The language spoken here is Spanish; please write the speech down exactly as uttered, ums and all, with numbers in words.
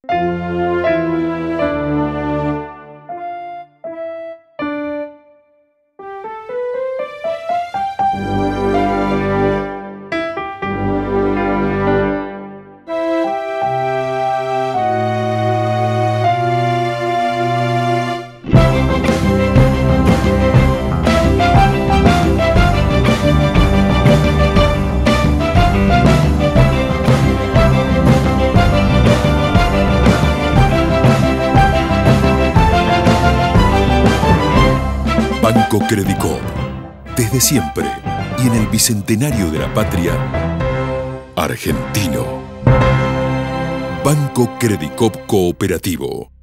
Banco Credicop, desde siempre y en el bicentenario de la patria, argentino. Banco Credicop Cooperativo.